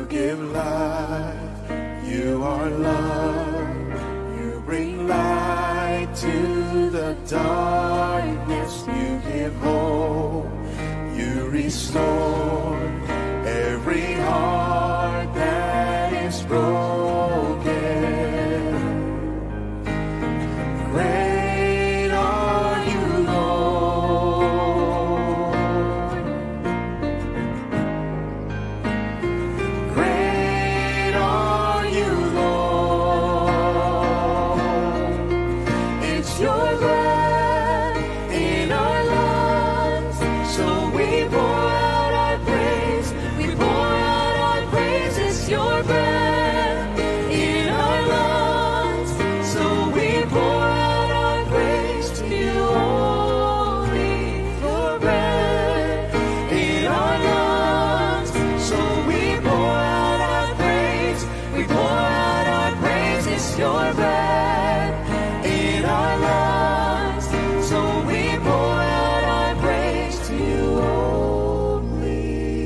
give life, you are love. You bring light to the darkness. You give hope, you restore every heart that is broken. Great are you, Lord. Great are you, Lord. It's your breath in our lungs, so we pour out our praise. We pour out our praise. It's your breath in our lungs, so we pour out our praise to you only. Your breath in our lungs, so we pour out our praise. We pour out our praise. It's your breath in our lungs, so we pour out our praise to you only.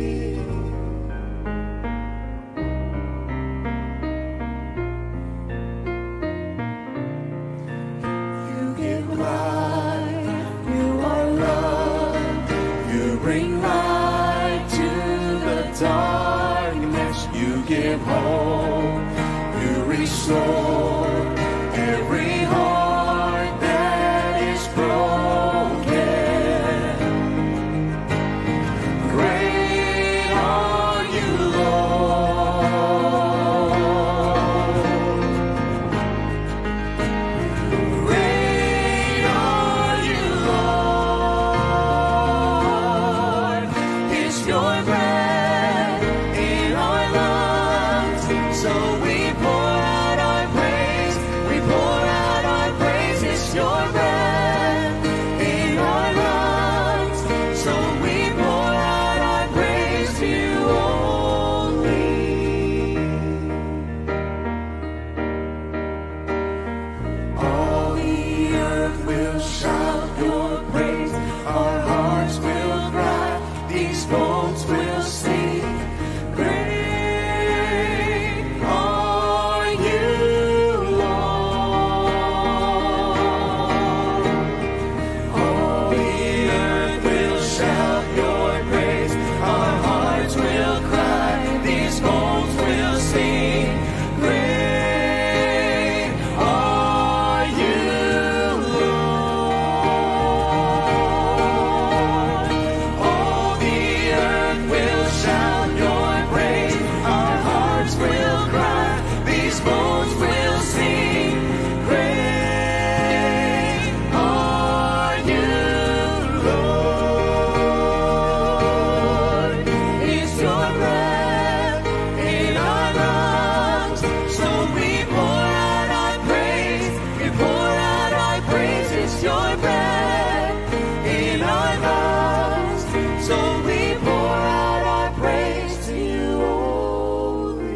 You give life, you are love. You bring light to the darkness. You give hope, you restore every heart that is broken. Great are you, Lord. Great are you, Lord. It's your breath in our lungs, so we pour out our praise. We pour out our praise. It's your breath in our lungs, so we pour out our praise to you only. All the earth will shout your praise. Our hearts will cry. These bones will sing. Great are you, Lord. All the earth will shout your praise. Our hearts will cry. These bones will sing. Great are you, Lord. All the earth will shout your praise. Our hearts will cry. These bones will sing. Great are you, Lord. It's your breath in our lungs, so we pour out our praise. We pour out our praise. It's your breath in our lungs, so we pour out our praise to you only.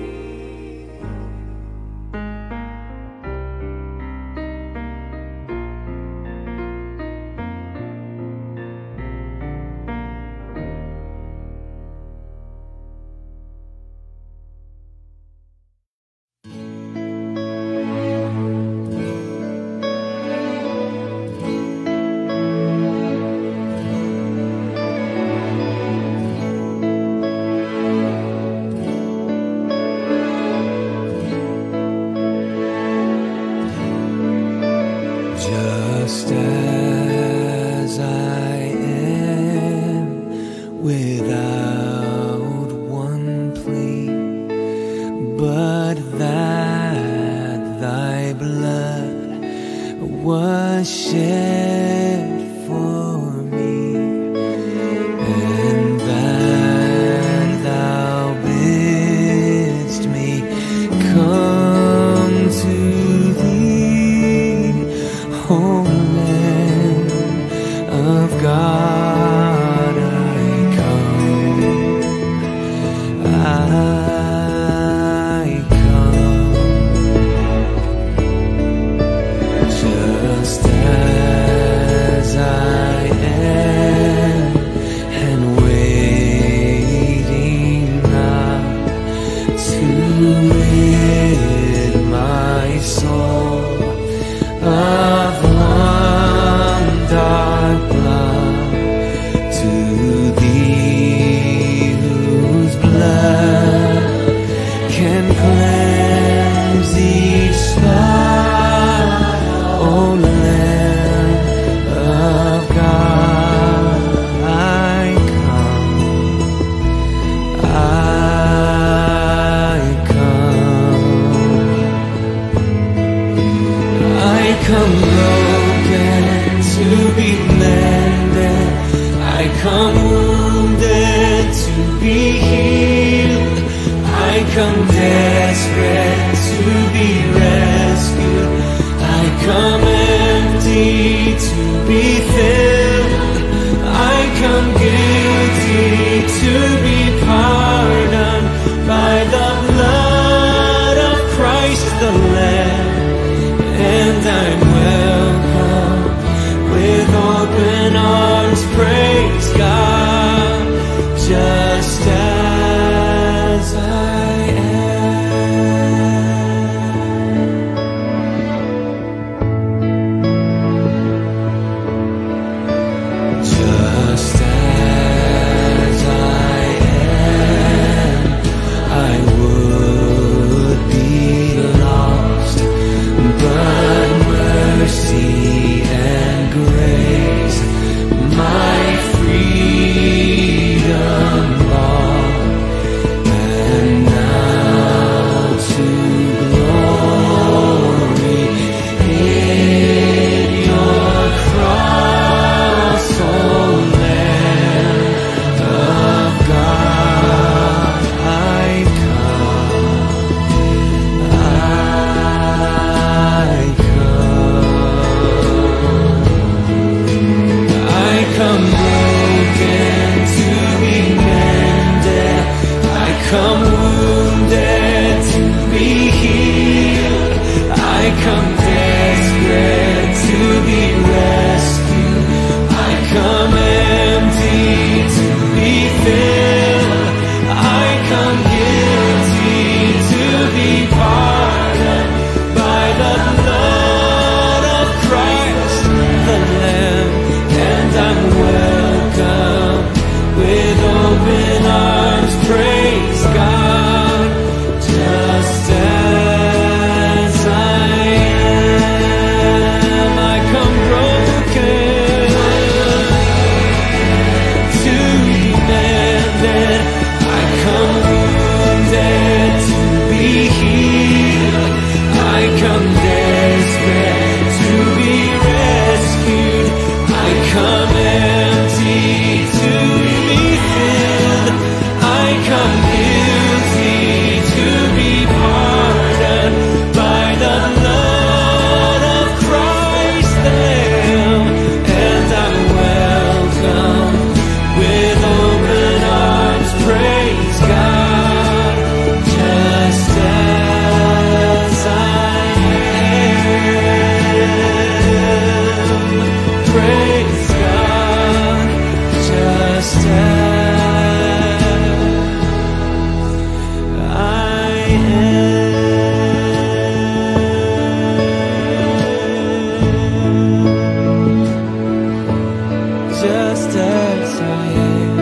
Just as I am, without one plea, but that thy blood was shed for me, and that thou bidst me come to thee, O Lamb of God, I come, I come, just as come wounded to be healed. I come desperate to be rescued. I come empty to be filled. I come guilty to be pardoned by the blood of Christ the Lamb. And I'm welcome with open arms, praise God, just as I am. Just as I am, I would be lost, but mercy and grace, my freedom bought, and now to glory in your cross, O Lamb of God, I come, I come broken to be mended. I come wounded to be healed. I come desperate to be rescued. I come empty to be filled. I come guilty to be pardoned by the blood of Christ the Lamb. And I'm welcome with open arms, praise God, just as I am. I come broken to be mended. I come wounded to be healed. I come desperate to be rescued. I come empty to be filled. I come guilty to be pardoned by the blood of Christ the Lamb. And I'm welcome with open arms, praise God, just as I am. Praise God, just as I am. Just as I am.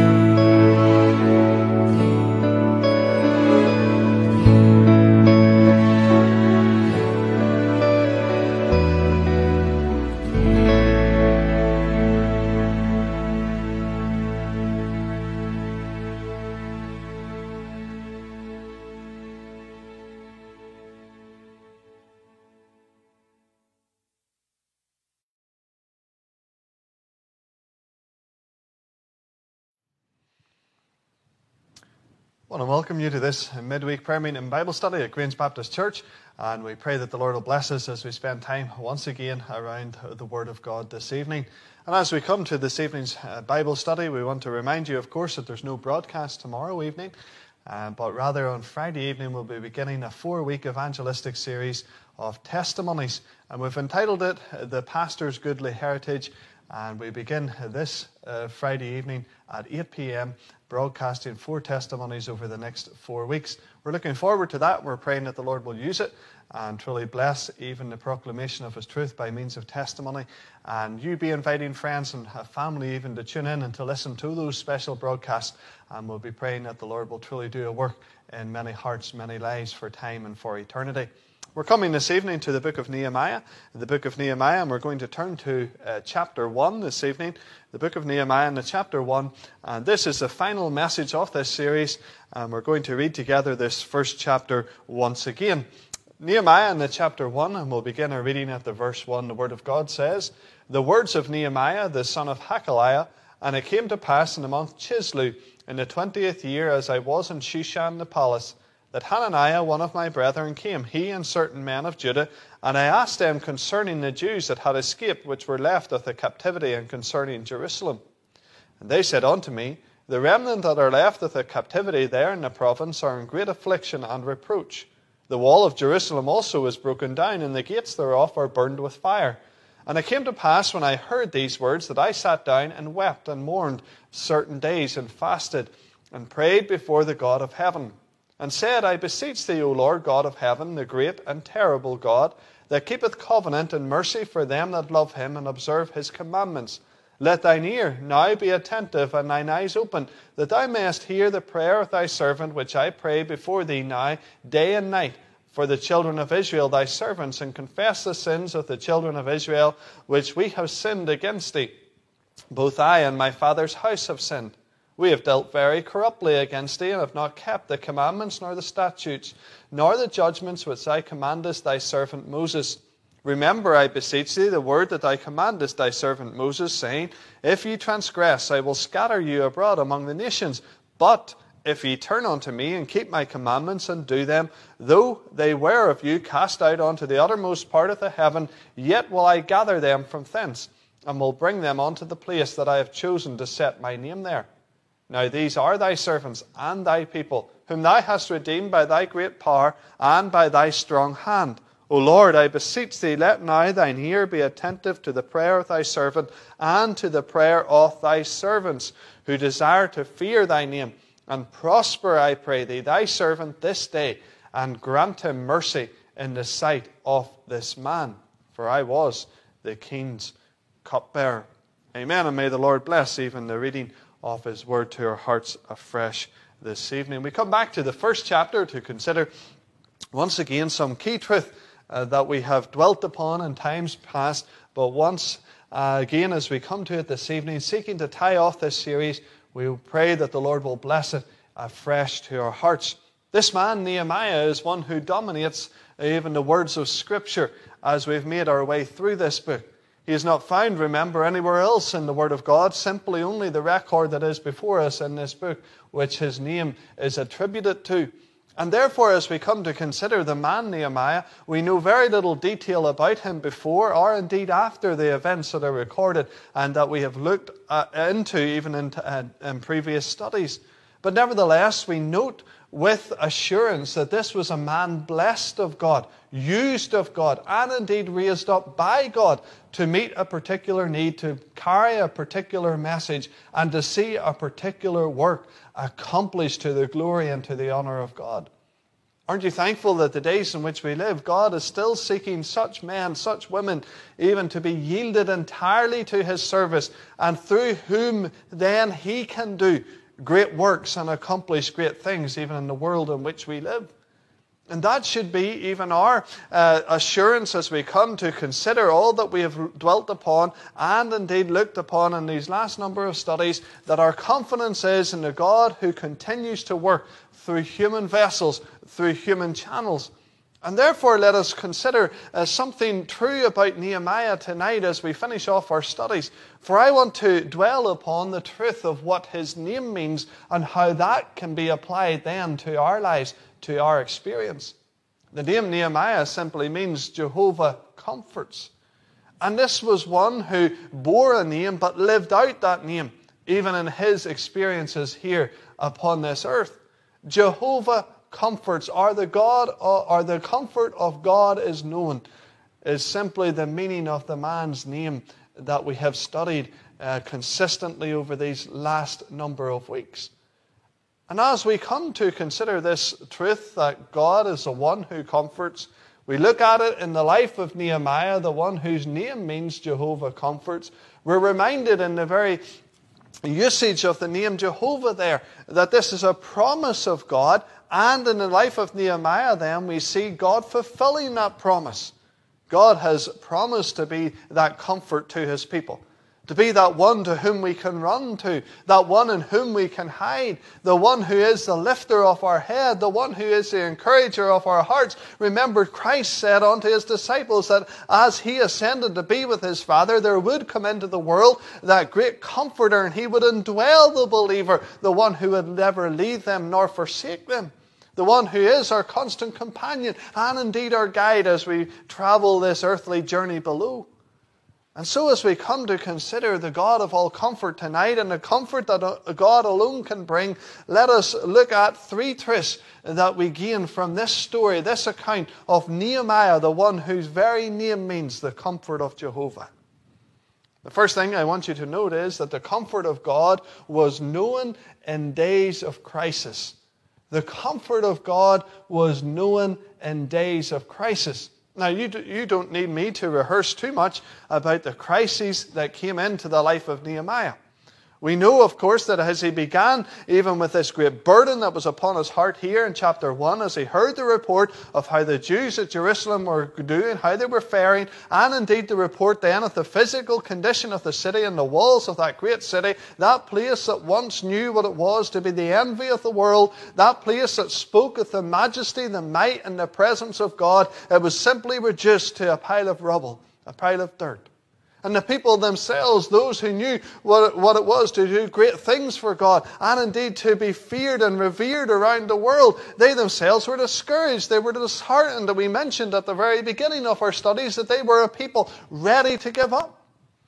I want to welcome you to this midweek prayer meeting and Bible study at Grange Baptist Church, and we pray that the Lord will bless us as we spend time once again around the Word of God this evening. And as we come to this evening's Bible study, we want to remind you, of course, that there's no broadcast tomorrow evening, but rather on Friday evening we'll be beginning a 4-week evangelistic series of testimonies, and we've entitled it The Pastor's Goodly Heritage. And we begin this Friday evening at 8 p.m, broadcasting 4 testimonies over the next 4 weeks. We're looking forward to that. We're praying that the Lord will use it and truly bless even the proclamation of His truth by means of testimony. And you be inviting friends and family even to tune in and to listen to those special broadcasts. And we'll be praying that the Lord will truly do a work in many hearts, many lives for time and for eternity. We're coming this evening to the book of Nehemiah, and we're going to turn to chapter 1 this evening, the book of Nehemiah and the chapter 1, and this is the final message of this series, and we're going to read together this first chapter once again. Nehemiah in the chapter 1, and we'll begin our reading at the verse 1. The Word of God says, "The words of Nehemiah, the son of Hakaliah, And it came to pass in the month Chislew, in the 20th year, as I was in Shushan the palace, that Hananiah, one of my brethren, came, he and certain men of Judah, and I asked them concerning the Jews that had escaped, which were left of the captivity, and concerning Jerusalem. And they said unto me, the remnant that are left of the captivity there in the province are in great affliction and reproach. The wall of Jerusalem also is broken down, and the gates thereof are burned with fire. And it came to pass, when I heard these words, that I sat down and wept and mourned certain days, and fasted, and prayed before the God of heaven, and said, I beseech thee, O Lord God of heaven, the great and terrible God, that keepeth covenant and mercy for them that love him and observe his commandments. Let thine ear now be attentive, and thine eyes open, that thou mayest hear the prayer of thy servant, which I pray before thee now, day and night, for the children of Israel thy servants, and confess the sins of the children of Israel, which we have sinned against thee. Both I and my father's house have sinned. We have dealt very corruptly against thee, and have not kept the commandments, nor the statutes, nor the judgments which thou commandest thy servant Moses. Remember, I beseech thee, the word that thou commandest thy servant Moses, saying, If ye transgress, I will scatter you abroad among the nations. But if ye turn unto me, and keep my commandments, and do them, though they were of you cast out unto the uttermost part of the heaven, yet will I gather them from thence, and will bring them unto the place that I have chosen to set my name there. Now these are thy servants and thy people, whom thou hast redeemed by thy great power, and by thy strong hand. O Lord, I beseech thee, let now thine ear be attentive to the prayer of thy servant, and to the prayer of thy servants, who desire to fear thy name. And prosper, I pray thee, thy servant this day, and grant him mercy in the sight of this man. For I was the king's cupbearer. Amen. And may the Lord bless even the reading of his word to our hearts afresh this evening. We come back to the first chapter to consider once again some key truth that we have dwelt upon in times past, but once again as we come to it this evening, seeking to tie off this series, we pray that the Lord will bless it afresh to our hearts. This man, Nehemiah, is one who dominates even the words of Scripture as we've made our way through this book. He is not found, remember, anywhere else in the Word of God, simply only the record that is before us in this book, which his name is attributed to. And therefore, as we come to consider the man Nehemiah, we know very little detail about him before or indeed after the events that are recorded and that we have looked into even in previous studies. But nevertheless, we note with assurance that this was a man blessed of God, used of God, and indeed raised up by God to meet a particular need, to carry a particular message, and to see a particular work accomplished to the glory and to the honor of God. Aren't you thankful that the days in which we live, God is still seeking such men, such women, even to be yielded entirely to his service, and through whom then he can do great works and accomplish great things even in the world in which we live. And that should be even our assurance as we come to consider all that we have dwelt upon and indeed looked upon in these last number of studies, that our confidence is in the God who continues to work through human vessels, through human channels. And therefore let us consider something true about Nehemiah tonight as we finish off our studies. For I want to dwell upon the truth of what his name means and how that can be applied then to our lives, to our experience. The name Nehemiah simply means Jehovah comforts. And this was one who bore a name but lived out that name even in his experiences here upon this earth. Jehovah comforts, or the comfort of God is known, is simply the meaning of the man's name that we have studied consistently over these last number of weeks. And as we come to consider this truth that God is the one who comforts, we look at it in the life of Nehemiah, the one whose name means Jehovah comforts. We're reminded in the very usage of the name Jehovah there that this is a promise of God. And in the life of Nehemiah then we see God fulfilling that promise. God has promised to be that comfort to his people. To be that one to whom we can run to, that one in whom we can hide, the one who is the lifter of our head, the one who is the encourager of our hearts. Remember, Christ said unto his disciples that as he ascended to be with his Father, there would come into the world that great Comforter, and he would indwell the believer, the one who would never leave them nor forsake them. The one who is our constant companion and indeed our guide as we travel this earthly journey below. And so as we come to consider the God of all comfort tonight and the comfort that God alone can bring, let us look at three truths that we gain from this story, this account of Nehemiah, the one whose very name means the comfort of Jehovah. The first thing I want you to note is that the comfort of God was known in days of crisis. The comfort of God was known in days of crisis. Now, you don't need me to rehearse too much about the crises that came into the life of Nehemiah. We know, of course, that as he began, even with this great burden that was upon his heart here in chapter 1, as he heard the report of how the Jews at Jerusalem were doing, how they were faring, and indeed the report then of the physical condition of the city and the walls of that great city, that place that once knew what it was to be the envy of the world, that place that spoke of the majesty, the might, and the presence of God, it was simply reduced to a pile of rubble, a pile of dirt. And the people themselves, those who knew what it was to do great things for God, and indeed to be feared and revered around the world, they themselves were discouraged. They were disheartened. And we mentioned at the very beginning of our studies that they were a people ready to give up.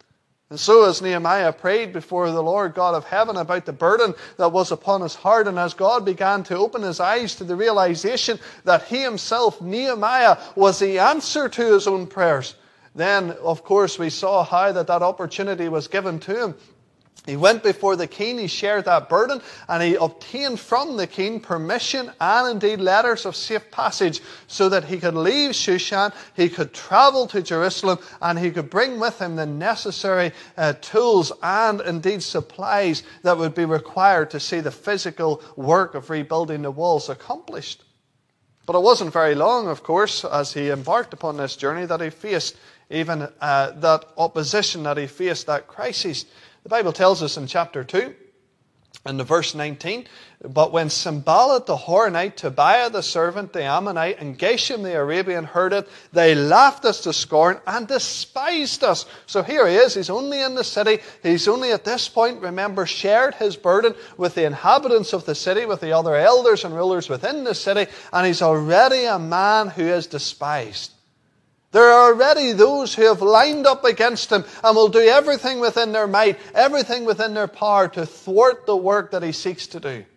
And so as Nehemiah prayed before the Lord God of heaven about the burden that was upon his heart, and as God began to open his eyes to the realization that he himself, Nehemiah, was the answer to his own prayers, then, of course, we saw how that opportunity was given to him. He went before the king, he shared that burden, and he obtained from the king permission and indeed letters of safe passage so that he could leave Shushan, he could travel to Jerusalem, and he could bring with him the necessary tools and indeed supplies that would be required to see the physical work of rebuilding the walls accomplished. But it wasn't very long, of course, as he embarked upon this journey that he faced even that opposition, that he faced that crisis. The Bible tells us in chapter 2, in the verse 19, but when Sanballat the Horonite, Tobiah the servant, the Ammonite, and Geshem the Arabian heard it, they laughed us to scorn and despised us. So here he is, he's only in the city, he's only at this point, remember, shared his burden with the inhabitants of the city, with the other elders and rulers within the city, and he's already a man who is despised. There are already those who have lined up against him and will do everything within their might, everything within their power to thwart the work that he seeks to do.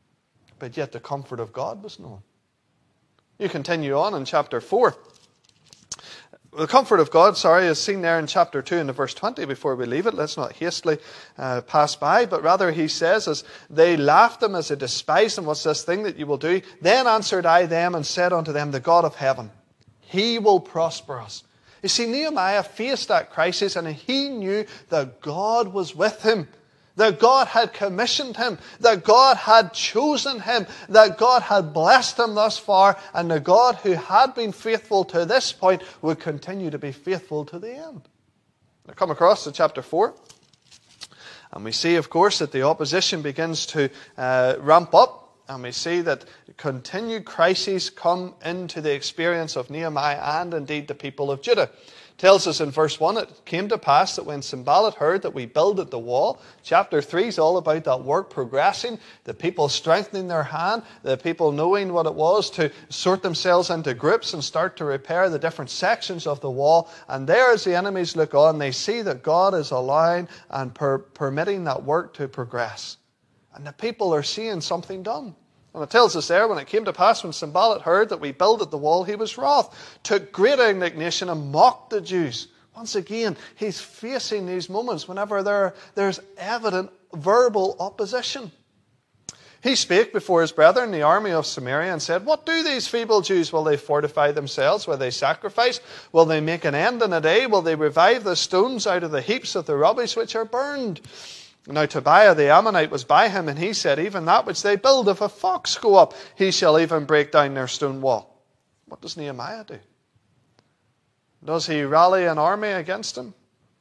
But yet the comfort of God was known. You continue on in chapter 4. The comfort of God, is seen there in chapter 2 in the verse 20 before we leave it. Let's not hastily pass by, but rather he says, as they laughed him, as they despised him, what's this thing that you will do? Then answered I them and said unto them, the God of heaven, he will prosper us. You see, Nehemiah faced that crisis and he knew that God was with him, that God had commissioned him, that God had chosen him, that God had blessed him thus far, and the God who had been faithful to this point would continue to be faithful to the end. Now come across to chapter 4, and we see, of course, that the opposition begins to ramp up. And we see that continued crises come into the experience of Nehemiah and indeed the people of Judah. It tells us in verse 1, it came to pass that when Sanballat heard that we builded the wall, chapter 3 is all about that work progressing, the people strengthening their hand, the people knowing what it was to sort themselves into groups and start to repair the different sections of the wall. And there as the enemies look on, they see that God is allowing and permitting that work to progress. And the people are seeing something done. And it tells us there, when it came to pass, when Sanballat heard that we builded the wall, he was wroth, took great indignation and mocked the Jews. Once again, he's facing these moments whenever there's evident verbal opposition. He spake before his brethren, the army of Samaria, and said, what do these feeble Jews? Will they fortify themselves? Will they sacrifice? Will they make an end in a day? Will they revive the stones out of the heaps of the rubbish which are burned? Now Tobiah the Ammonite was by him, and he said, even that which they build, if a fox go up, he shall even break down their stone wall. What does Nehemiah do? Does he rally an army against him?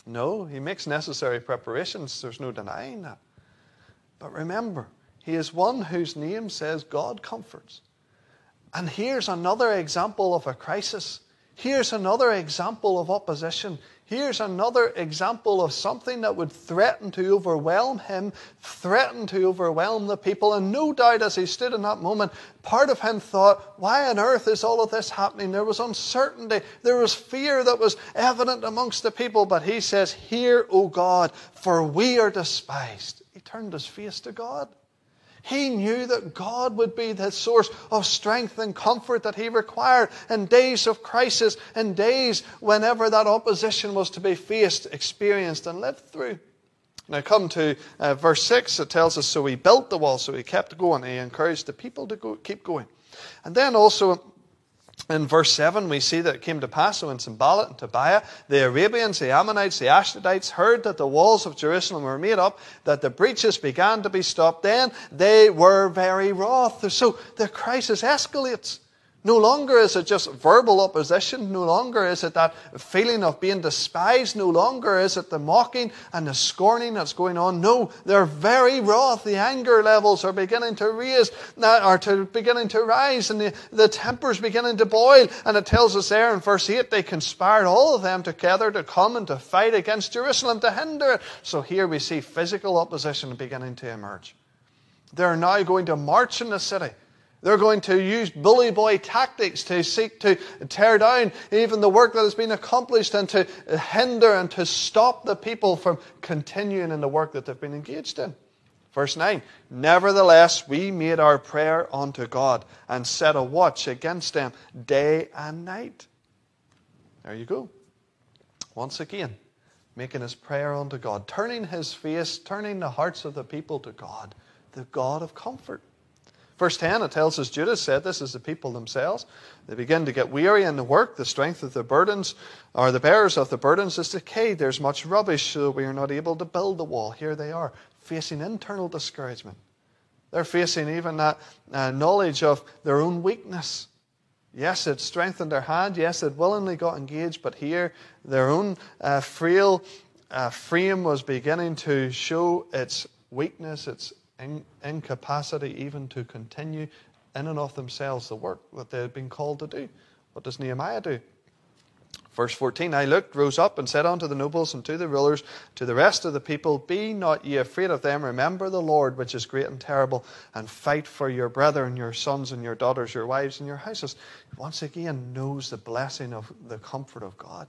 No, he makes necessary preparations. There's no denying that. But remember, he is one whose name says God comforts. And here's another example of a crisis. Here's another example of opposition. Here's another example of something that would threaten to overwhelm him, threaten to overwhelm the people. And no doubt as he stood in that moment, part of him thought, why on earth is all of this happening? There was uncertainty. There was fear that was evident amongst the people. But he says, hear, O God, for we are despised. He turned his face to God. He knew that God would be the source of strength and comfort that he required in days of crisis, in days whenever that opposition was to be faced, experienced and lived through. Now come to verse 6. It tells us, so he built the wall, so he kept going. He encouraged the people to keep going. And then also in verse 7, we see that it came to pass, so in Sanballat and Tobiah, the Arabians, the Ammonites, the Ashdodites, heard that the walls of Jerusalem were made up, that the breaches began to be stopped. Then they were very wroth. So the crisis escalates. No longer is it just verbal opposition. No longer is it that feeling of being despised. No longer is it the mocking and the scorning that's going on. No, they're very wroth. The anger levels are beginning to rise, and the temper's beginning to boil. And it tells us there in verse 8, they conspired all of them together to come and to fight against Jerusalem, to hinder it. So here we see physical opposition beginning to emerge. They're now going to march in the city. They're going to use bully boy tactics to seek to tear down even the work that has been accomplished and to hinder and to stop the people from continuing in the work that they've been engaged in. Verse 9, nevertheless, we made our prayer unto God and set a watch against them day and night. There you go. Once again, making his prayer unto God, turning his face, turning the hearts of the people to God, the God of comfort. Verse 10, it tells us Judah said this is the people themselves. They begin to get weary in the work. The strength of the burdens, or the bearers of the burdens, is decayed. There's much rubbish, so we are not able to build the wall. Here they are, facing internal discouragement. They're facing even that knowledge of their own weakness. Yes, it strengthened their hand. Yes, it willingly got engaged. But here, their own frail frame was beginning to show its weakness, its incapacity even to continue in and of themselves the work that they had been called to do. What does Nehemiah do? Verse 14, I looked, rose up, and said unto the nobles and to the rulers, to the rest of the people, be not ye afraid of them. Remember the Lord, which is great and terrible, and fight for your brethren, your sons and your daughters, your wives and your houses. Once again, knows the blessing of the comfort of God.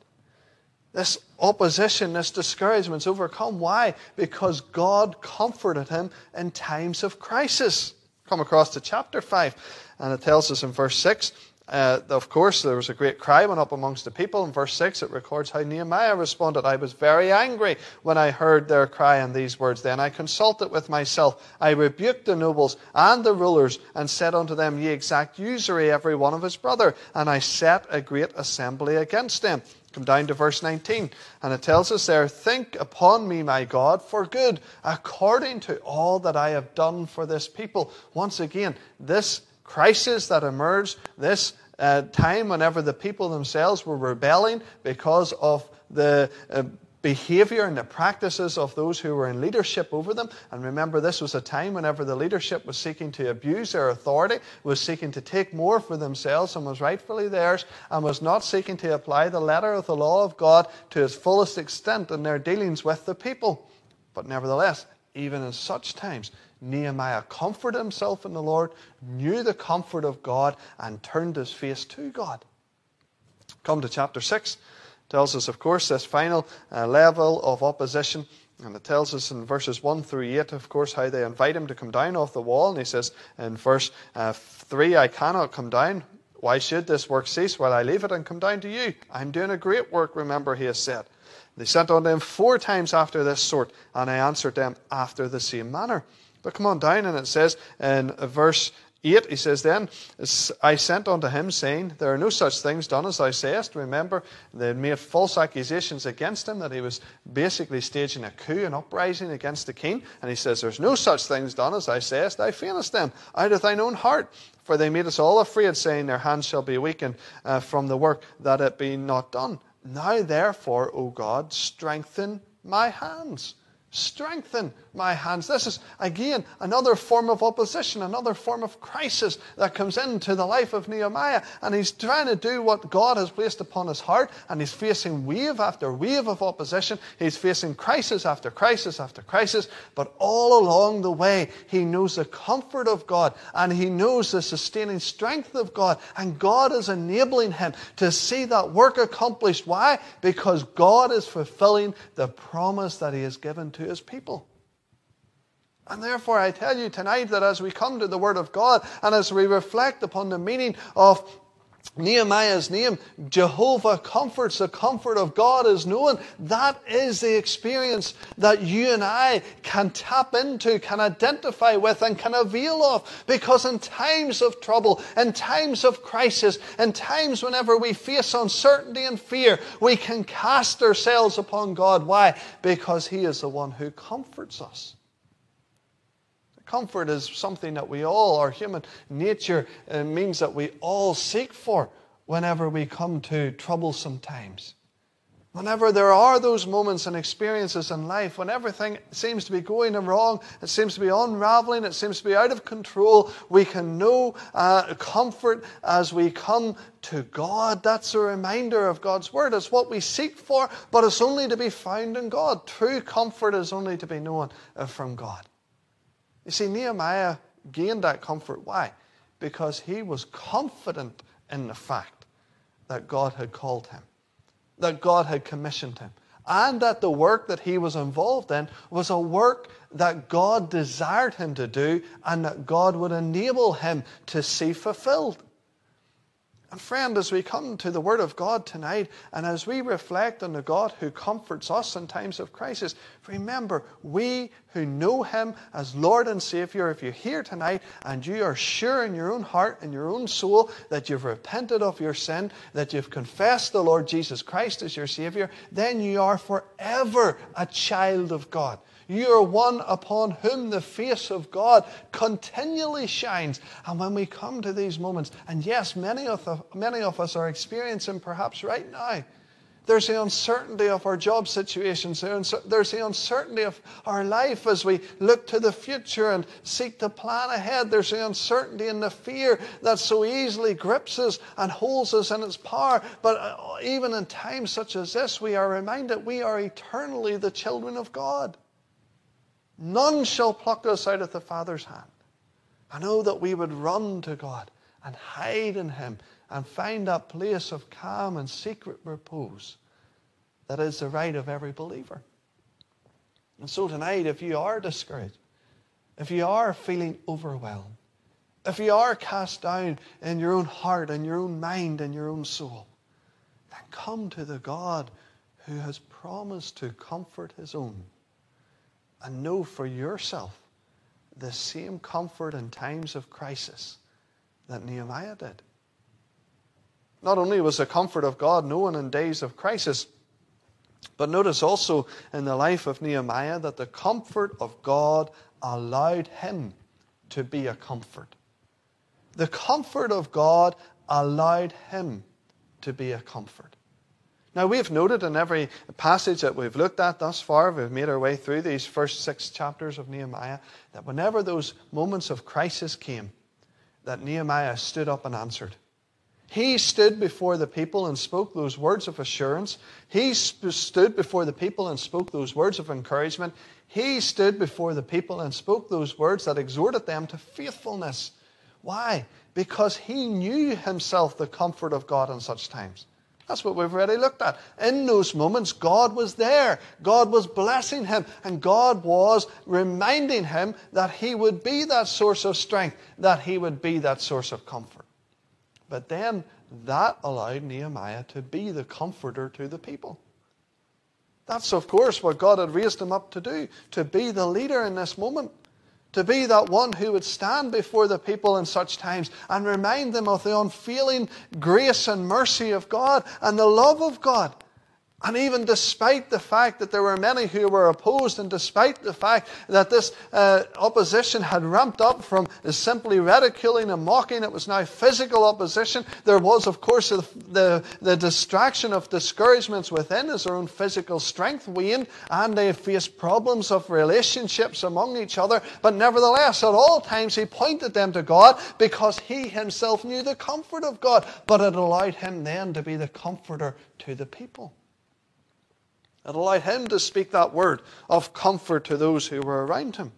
This opposition, this discouragement is overcome. Why? Because God comforted him in times of crisis. Come across to chapter 5, and it tells us in verse 6, of course, there was a great cry went up amongst the people. In verse 6, it records how Nehemiah responded, I was very angry when I heard their cry in these words. Then I consulted with myself. I rebuked the nobles and the rulers, and said unto them, Ye exact usury every one of his brother. And I set a great assembly against them. Come down to verse 19, and it tells us there, think upon me, my God, for good, according to all that I have done for this people. Once again, this crisis that emerged, this time whenever the people themselves were rebelling because of the behavior and the practices of those who were in leadership over them. And remember, this was a time whenever the leadership was seeking to abuse their authority, was seeking to take more for themselves than was rightfully theirs, and was not seeking to apply the letter of the law of God to its fullest extent in their dealings with the people. But nevertheless, even in such times, Nehemiah comforted himself in the Lord, knew the comfort of God, and turned his face to God. Come to chapter 6. Tells us, of course, this final level of opposition. And it tells us in verses 1 through 8, of course, how they invite him to come down off the wall. And he says in verse 3, I cannot come down. Why should this work cease while I leave it and come down to you? I'm doing a great work, remember, he has said. They sent unto him 4 times after this sort, and I answered them after the same manner. But come on down, and it says in verse 8, he says, Then I sent unto him, saying, There are no such things done as thou sayest. Remember, they had made false accusations against him, that he was basically staging a coup, an uprising against the king. And he says, There's no such things done as thou sayest. Thou feignest them out of thine own heart. For they made us all afraid, saying, Their hands shall be weakened from the work, that it be not done. Now therefore, O God, strengthen my hands. Strengthen my hands. This is, again, another form of opposition, another form of crisis that comes into the life of Nehemiah. And he's trying to do what God has placed upon his heart, and he's facing wave after wave of opposition. He's facing crisis after crisis after crisis. But all along the way, he knows the comfort of God, and he knows the sustaining strength of God. And God is enabling him to see that work accomplished. Why? Because God is fulfilling the promise that he has given to his people. And therefore I tell you tonight that as we come to the Word of God and as we reflect upon the meaning of Nehemiah's name, Jehovah comforts, the comfort of God is known. That is the experience that you and I can tap into, can identify with, and can avail of. Because in times of trouble, in times of crisis, in times whenever we face uncertainty and fear, we can cast ourselves upon God. Why? Because He is the one who comforts us. Comfort is something that we all, our human nature, means that we all seek for whenever we come to troublesome times. Whenever there are those moments and experiences in life when everything seems to be going wrong, it seems to be unraveling, it seems to be out of control, we can know comfort as we come to God. That's a reminder of God's Word. It's what we seek for, but it's only to be found in God. True comfort is only to be known from God. You see, Nehemiah gained that comfort. Why? Because he was confident in the fact that God had called him, that God had commissioned him, and that the work that he was involved in was a work that God desired him to do and that God would enable him to see fulfilled. And friend, as we come to the Word of God tonight, and as we reflect on the God who comforts us in times of crisis, remember, we who know Him as Lord and Savior, if you're here tonight and you are sure in your own heart and your own soul that you've repented of your sin, that you've confessed the Lord Jesus Christ as your Savior, then you are forever a child of God. You are one upon whom the face of God continually shines. And when we come to these moments, and yes, many of us are experiencing perhaps right now, there's the uncertainty of our job situations. There's the uncertainty of our life as we look to the future and seek to plan ahead. There's the uncertainty and the fear that so easily grips us and holds us in its power. But even in times such as this, we are reminded we are eternally the children of God. None shall pluck us out of the Father's hand. I know that we would run to God and hide in Him and find that place of calm and secret repose that is the right of every believer. And so tonight, if you are discouraged, if you are feeling overwhelmed, if you are cast down in your own heart and your own mind and your own soul, then come to the God who has promised to comfort His own. And know for yourself the same comfort in times of crisis that Nehemiah did. Not only was the comfort of God known in days of crisis, but notice also in the life of Nehemiah that the comfort of God allowed him to be a comfort. The comfort of God allowed him to be a comfort. Now, we've noted in every passage that we've looked at thus far, we've made our way through these first 6 chapters of Nehemiah, that whenever those moments of crisis came, that Nehemiah stood up and answered. He stood before the people and spoke those words of assurance. He stood before the people and spoke those words of encouragement. He stood before the people and spoke those words that exhorted them to faithfulness. Why? Because he knew himself the comfort of God in such times. That's what we've already looked at. In those moments, God was there. God was blessing him. And God was reminding him that he would be that source of strength, that he would be that source of comfort. But then that allowed Nehemiah to be the comforter to the people. That's, of course, what God had raised him up to do, to be the leader in this moment. To be that one who would stand before the people in such times and remind them of the unfailing grace and mercy of God and the love of God. And even despite the fact that there were many who were opposed, and despite the fact that this opposition had ramped up from simply ridiculing and mocking, it was now physical opposition. There was, of course, the distraction of discouragements within as their own physical strength waned, and they faced problems of relationships among each other. But nevertheless, at all times he pointed them to God, because he himself knew the comfort of God. But it allowed him then to be the comforter to the people. It allowed him to speak that word of comfort to those who were around him.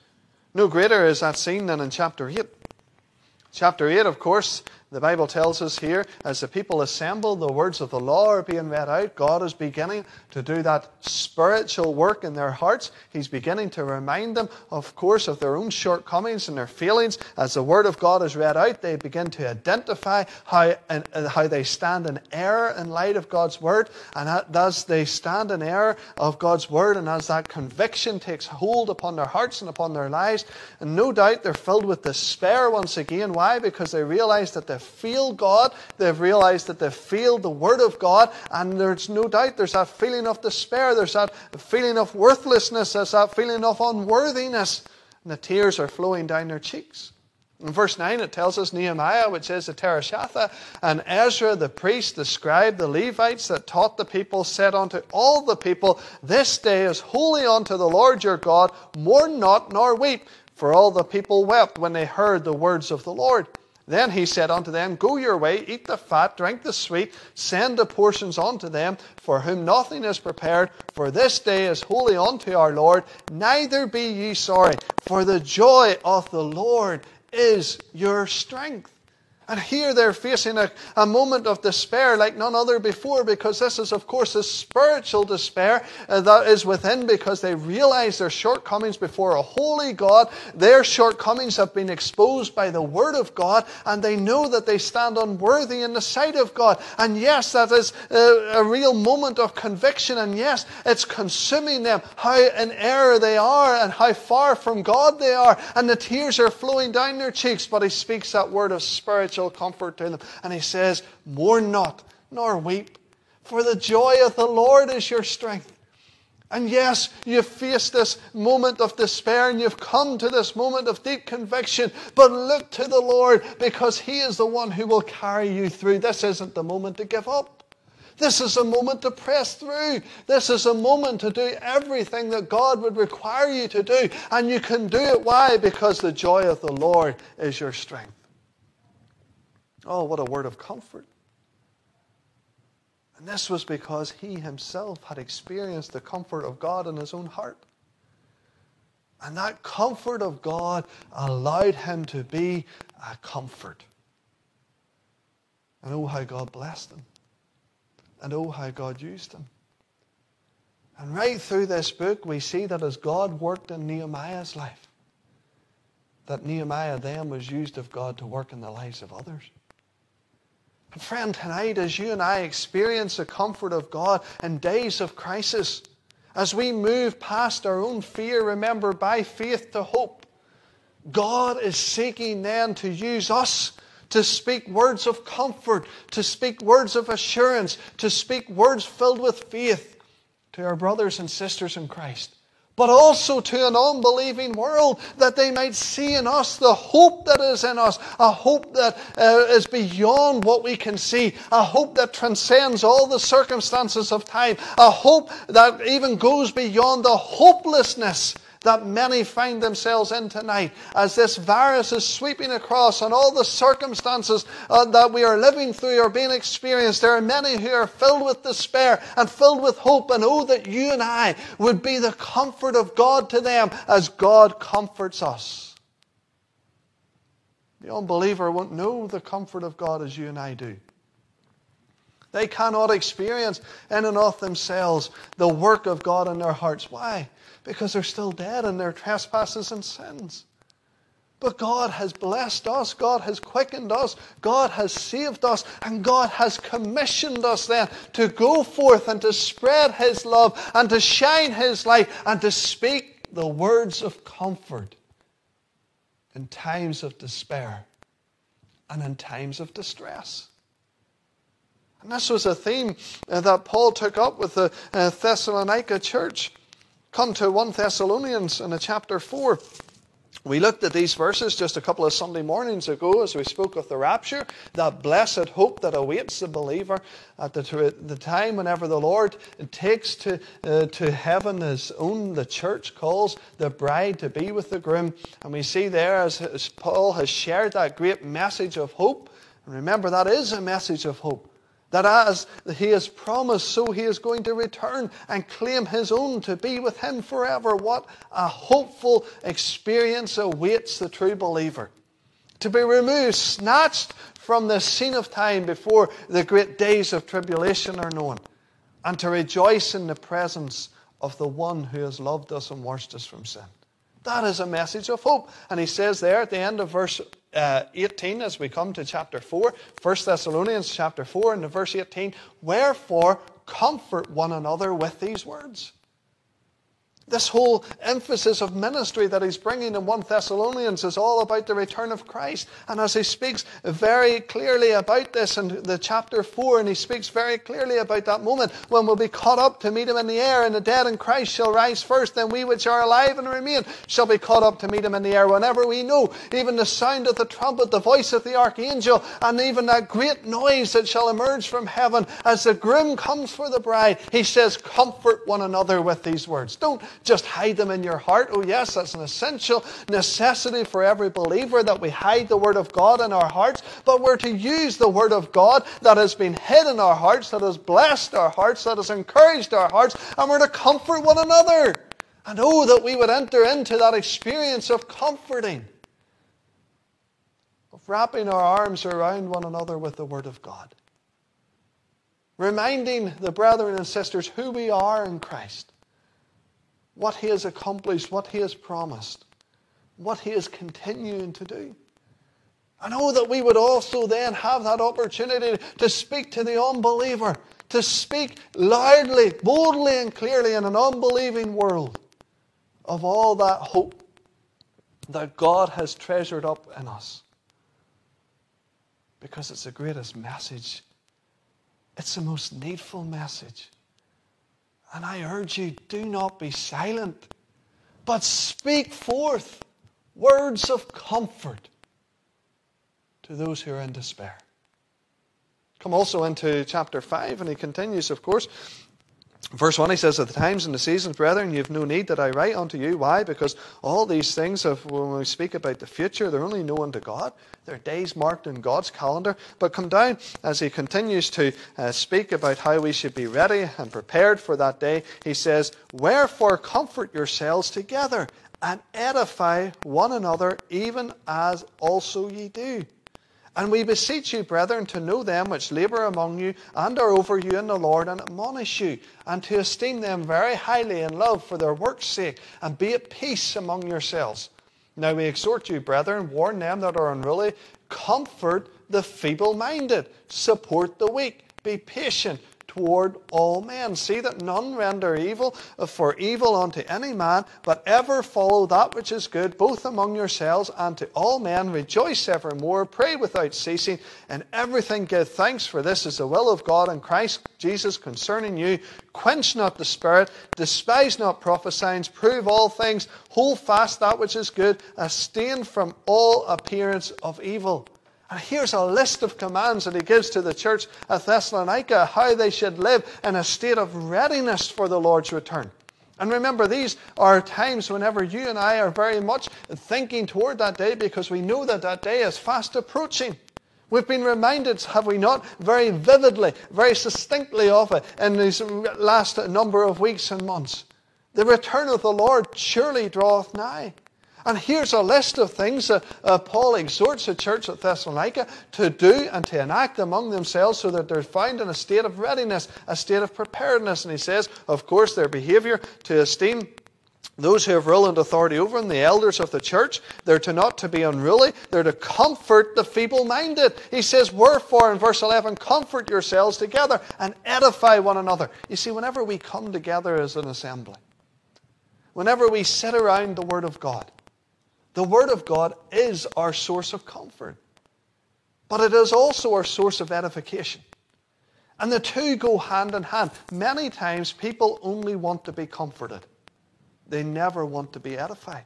No greater is that seen than in chapter 8. Chapter 8, of course, the Bible tells us here, as the people assemble, the words of the law are being read out. God is beginning to do that spiritual work in their hearts. He's beginning to remind them, of course, of their own shortcomings and their failings. As the word of God is read out, they begin to identify how they stand in error in light of God's word. And as they stand in error of God's word, and as that conviction takes hold upon their hearts and upon their lives, and no doubt they're filled with despair once again. Why? Because they realize that they've failed God. They've realized that they've failed the word of God. And there's no doubt there's that feeling of despair. There's that feeling of worthlessness. There's that feeling of unworthiness. And the tears are flowing down their cheeks. In verse 9 it tells us Nehemiah, which is the Tereshatha, and Ezra the priest, the scribe, the Levites that taught the people, said unto all the people, This day is holy unto the Lord your God. Mourn not nor weep. For all the people wept when they heard the words of the Lord. Then he said unto them, Go your way, eat the fat, drink the sweet, send the portions unto them, for whom nothing is prepared. For this day is holy unto our Lord. Neither be ye sorry, for the joy of the Lord is your strength. And here they're facing a moment of despair like none other before, because this is, of course, a spiritual despair that is within, because they realize their shortcomings before a holy God. Their shortcomings have been exposed by the Word of God, and they know that they stand unworthy in the sight of God. And yes, that is a real moment of conviction, and yes, it's consuming them, how in error they are and how far from God they are, and the tears are flowing down their cheeks. But he speaks that word of spiritual comfort to them, and he says, Mourn not nor weep, for the joy of the Lord is your strength. And yes, you've faced this moment of despair, and you've come to this moment of deep conviction, but look to the Lord, because he is the one who will carry you through. This isn't the moment to give up. This is a moment to press through. This is a moment to do everything that God would require you to do, and you can do it. Why? Because the joy of the Lord is your strength. Oh, what a word of comfort. And this was because he himself had experienced the comfort of God in his own heart. And that comfort of God allowed him to be a comfort. And oh, how God blessed him. And oh, how God used him. And right through this book, we see that as God worked in Nehemiah's life, that Nehemiah then was used of God to work in the lives of others. And friend, tonight, as you and I experience the comfort of God in days of crisis, as we move past our own fear, remember, by faith to hope, God is seeking then to use us to speak words of comfort, to speak words of assurance, to speak words filled with faith to our brothers and sisters in Christ, but also to an unbelieving world, that they might see in us the hope that is in us, a hope that is beyond what we can see, a hope that transcends all the circumstances of time, a hope that even goes beyond the hopelessness that many find themselves in tonight, as this virus is sweeping across and all the circumstances that we are living through are being experienced. There are many who are filled with despair and filled with hope, and oh, that you and I would be the comfort of God to them as God comforts us. The unbeliever won't know the comfort of God as you and I do. They cannot experience in and of themselves the work of God in their hearts. Why? Because they're still dead in their trespasses and sins. But God has blessed us, God has quickened us, God has saved us, and God has commissioned us then to go forth and to spread his love and to shine his light and to speak the words of comfort in times of despair and in times of distress. And this was a theme that Paul took up with the Thessalonica church. Come to 1 Thessalonians in chapter 4. We looked at these verses just a couple of Sunday mornings ago as we spoke of the rapture, that blessed hope that awaits the believer at the time whenever the Lord takes to heaven his own, the church calls the bride to be with the groom. And we see there as Paul has shared that great message of hope. And remember, that is a message of hope. That as he has promised, so he is going to return and claim his own to be with him forever. What a hopeful experience awaits the true believer. To be removed, snatched from the scene of time before the great days of tribulation are known. And to rejoice in the presence of the one who has loved us and washed us from sin. That is a message of hope. And he says there at the end of verse 18, as we come to chapter 4, 1 Thessalonians chapter 4 and verse 18, wherefore comfort one another with these words. This whole emphasis of ministry that he's bringing in 1 Thessalonians is all about the return of Christ. And as he speaks very clearly about this in the chapter 4, and he speaks very clearly about that moment when we'll be caught up to meet him in the air, and the dead in Christ shall rise first, then we which are alive and remain shall be caught up to meet him in the air. Whenever we know even the sound of the trumpet, the voice of the archangel, and even that great noise that shall emerge from heaven as the groom comes for the bride, he says, comfort one another with these words. Don't just hide them in your heart. Oh yes, that's an essential necessity for every believer, that we hide the Word of God in our hearts. But we're to use the Word of God that has been hid in our hearts, that has blessed our hearts, that has encouraged our hearts, and we're to comfort one another. And oh, that we would enter into that experience of comforting, of wrapping our arms around one another with the Word of God. Reminding the brethren and sisters who we are in Christ. What he has accomplished, what he has promised, what he is continuing to do. I know that we would also then have that opportunity to speak to the unbeliever, to speak loudly, boldly and clearly in an unbelieving world of all that hope that God has treasured up in us. Because it's the greatest message. It's the most needful message. And I urge you, do not be silent, but speak forth words of comfort to those who are in despair. Come also into chapter 5, and he continues, of course. Verse 1, he says, at the times and the seasons, brethren, you have no need that I write unto you. Why? Because all these things, when we speak about the future, they're only known to God. They're days marked in God's calendar. But come down, as he continues to speak about how we should be ready and prepared for that day, he says, wherefore comfort yourselves together, and edify one another, even as also ye do. And we beseech you, brethren, to know them which labour among you and are over you in the Lord, and admonish you, and to esteem them very highly in love for their work's sake, and be at peace among yourselves. Now we exhort you, brethren, warn them that are unruly, comfort the feeble-minded, support the weak, be patient toward all men. See that none render evil for evil unto any man, but ever follow that which is good, both among yourselves and to all men. Rejoice evermore, pray without ceasing, and everything give thanks, for this is the will of God in Christ Jesus concerning you. Quench not the spirit, despise not prophesying, prove all things, hold fast that which is good, abstain from all appearance of evil. And here's a list of commands that he gives to the church at Thessalonica, how they should live in a state of readiness for the Lord's return. And remember, these are times whenever you and I are very much thinking toward that day, because we know that that day is fast approaching. We've been reminded, have we not, very vividly, very succinctly of it in these last number of weeks and months. The return of the Lord surely draweth nigh. And here's a list of things that Paul exhorts the church at Thessalonica to do and to enact among themselves, so that they're found in a state of readiness, a state of preparedness. And he says, of course, their behaviour, to esteem those who have rule and authority over them, the elders of the church. They're to not to be unruly. They're to comfort the feeble-minded. He says, wherefore, in verse 11, comfort yourselves together and edify one another. You see, whenever we come together as an assembly, whenever we sit around the Word of God, the Word of God is our source of comfort. But it is also our source of edification. And the two go hand in hand. Many times people only want to be comforted. They never want to be edified.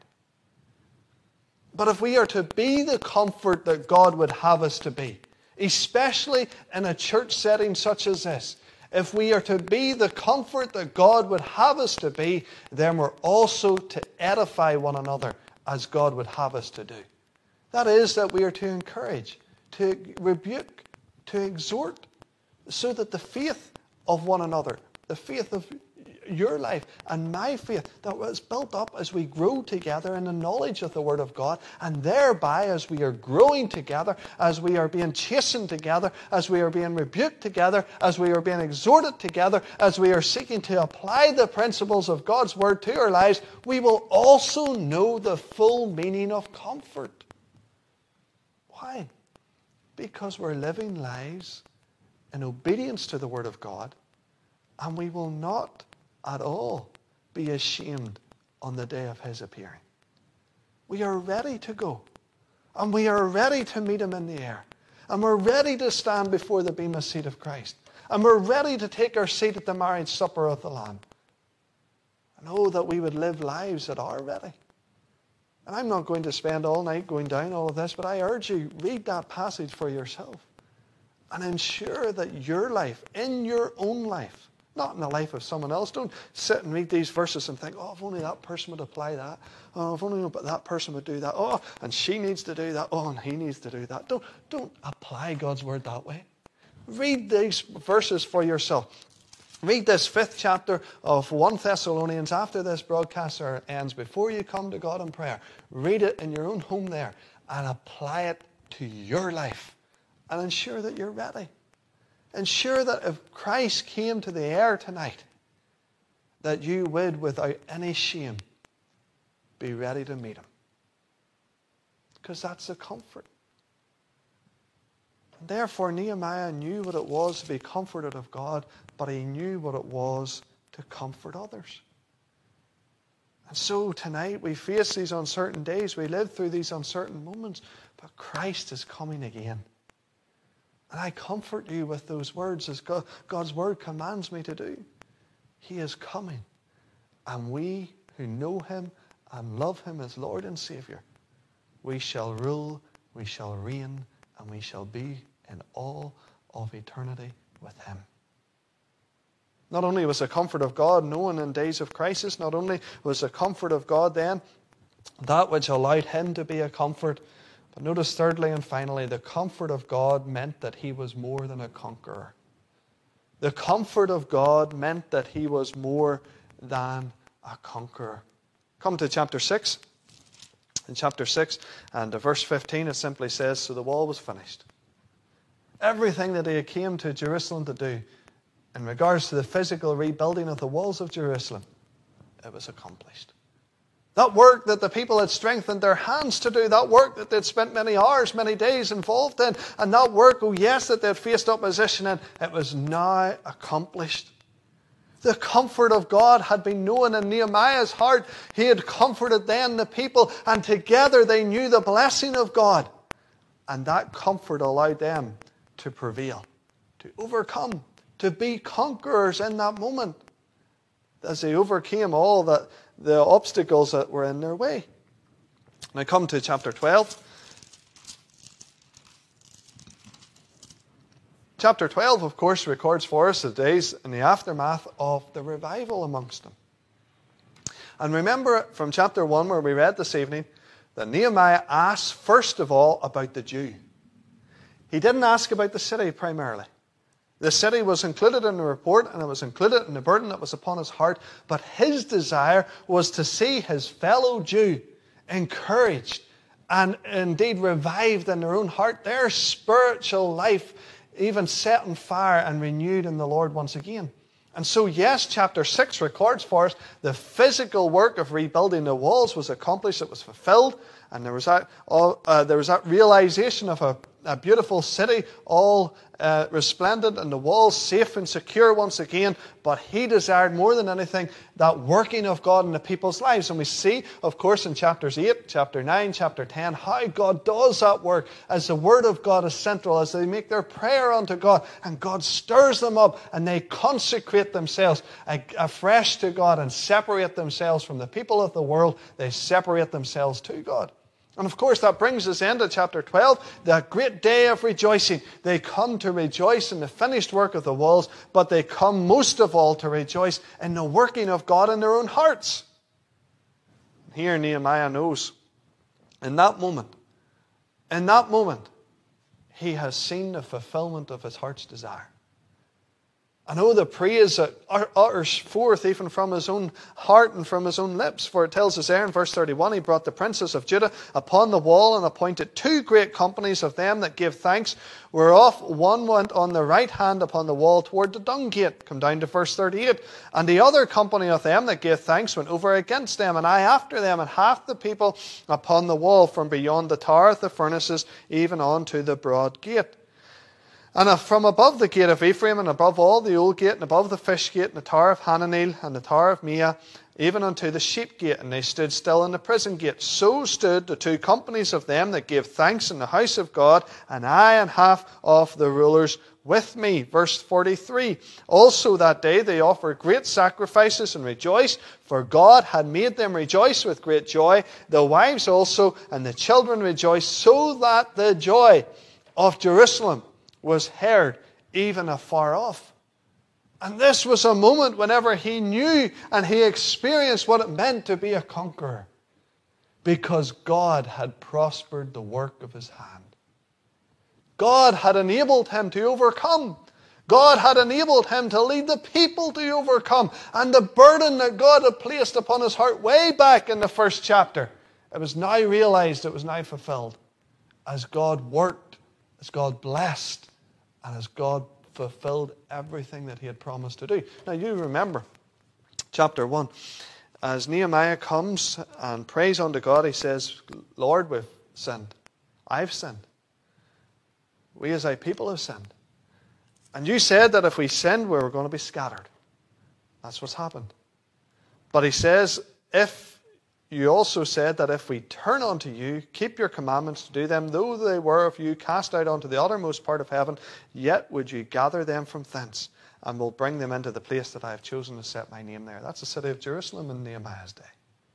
But if we are to be the comfort that God would have us to be, especially in a church setting such as this, if we are to be the comfort that God would have us to be, then we're also to edify one another as God would have us to do. That is, that we are to encourage, to rebuke, to exhort, so that the faith of one another, the faith of your life and my faith, that was built up as we grow together in the knowledge of the Word of God, and thereby as we are growing together, as we are being chastened together, as we are being rebuked together, as we are being exhorted together, as we are seeking to apply the principles of God's Word to our lives, we will also know the full meaning of comfort. Why? Because we're living lives in obedience to the Word of God, and we will not at all be ashamed on the day of His appearing. We are ready to go, and we are ready to meet Him in the air, and we're ready to stand before the bema seat of Christ, and we're ready to take our seat at the marriage supper of the Lamb. And oh, that we would live lives that are ready. And I'm not going to spend all night going down all of this, but I urge you, read that passage for yourself and ensure that your life, in your own life, not in the life of someone else. Don't sit and read these verses and think, oh, if only that person would apply that. Oh, if only that person would do that. Oh, and she needs to do that. Oh, and he needs to do that. Don't apply God's Word that way. Read these verses for yourself. Read this 5th chapter of 1 Thessalonians after this broadcast ends. Before you come to God in prayer, read it in your own home there and apply it to your life and ensure that you're ready. Ensure that if Christ came to the air tonight, that you would, without any shame, be ready to meet Him. Because that's the comfort. And therefore, Nehemiah knew what it was to be comforted of God, but he knew what it was to comfort others. And so tonight we face these uncertain days, we live through these uncertain moments, but Christ is coming again. And I comfort you with those words as God's Word commands me to do. He is coming. And we who know Him and love Him as Lord and Savior, we shall rule, we shall reign, and we shall be in all of eternity with Him. Not only was the comfort of God known in days of crisis, not only was the comfort of God then that which allowed Him to be a comfort, but notice thirdly and finally, the comfort of God meant that He was more than a conqueror. The comfort of God meant that He was more than a conqueror. Come to chapter 6. In chapter 6 and verse 15 it simply says, so the wall was finished. Everything that He came to Jerusalem to do in regards to the physical rebuilding of the walls of Jerusalem, it was accomplished. That work that the people had strengthened their hands to do, that work that they'd spent many hours, many days involved in, and that work, oh yes, that they'd faced opposition in, it was now accomplished. The comfort of God had been known in Nehemiah's heart. He had comforted then the people, and together they knew the blessing of God. And that comfort allowed them to prevail, to overcome, to be conquerors in that moment, as they overcame all the obstacles that were in their way. Now come to chapter 12. Chapter 12, of course, records for us the days in the aftermath of the revival amongst them. And remember from chapter 1 where we read this evening that Nehemiah asked first of all about the Jew. He didn't ask about the city primarily. The city was included in the report and it was included in the burden that was upon his heart, but his desire was to see his fellow Jew encouraged and indeed revived in their own heart, their spiritual life even set on fire and renewed in the Lord once again. And so yes, chapter 6 records for us the physical work of rebuilding the walls was accomplished, it was fulfilled, and there was that realization of a beautiful city, all resplendent, and the walls safe and secure once again. But he desired more than anything that working of God in the people's lives. And we see, of course, in chapters 8, chapter 9, chapter 10, how God does that work as the Word of God is central, as they make their prayer unto God. And God stirs them up, and they consecrate themselves afresh to God and separate themselves from the people of the world. They separate themselves to God. And of course, that brings us into chapter 12, that great day of rejoicing. They come to rejoice in the finished work of the walls, but they come most of all to rejoice in the working of God in their own hearts. Here Nehemiah knows, in that moment, he has seen the fulfillment of his heart's desire. I know the praise that utters forth even from his own heart and from his own lips. For it tells us there in verse 31, he brought the princes of Judah upon the wall and appointed 2 great companies of them that gave thanks, whereof one went on the right hand upon the wall toward the dung gate. Come down to verse 38. And the other company of them that gave thanks went over against them, and I after them, and half the people upon the wall from beyond the tower of the furnaces even unto the broad gate. And from above the gate of Ephraim, and above all the old gate, and above the fish gate, and the tower of Hananeel, and the tower of Meah, even unto the sheep gate, and they stood still in the prison gate. So stood the 2 companies of them that gave thanks in the house of God, and I and half of the rulers with me. Verse 43. Also that day they offered great sacrifices and rejoiced, for God had made them rejoice with great joy. The wives also and the children rejoiced, so that the joy of Jerusalem was heard even afar off. And this was a moment whenever he knew and he experienced what it meant to be a conqueror, because God had prospered the work of his hand. God had enabled him to overcome. God had enabled him to lead the people to overcome. And the burden that God had placed upon his heart way back in the first chapter, it was now realized, it was now fulfilled, as God worked, as God blessed, and as God fulfilled everything that he had promised to do. Now you remember chapter 1. As Nehemiah comes and prays unto God, he says, Lord, we've sinned. I've sinned. We as thy people have sinned. And you said that if we sinned, we were going to be scattered. That's what's happened. But he says, you also said that if we turn unto you, keep your commandments to do them, though they were of you cast out unto the uttermost part of heaven, yet would you gather them from thence, and will bring them into the place that I have chosen to set my name there. That's the city of Jerusalem in Nehemiah's day.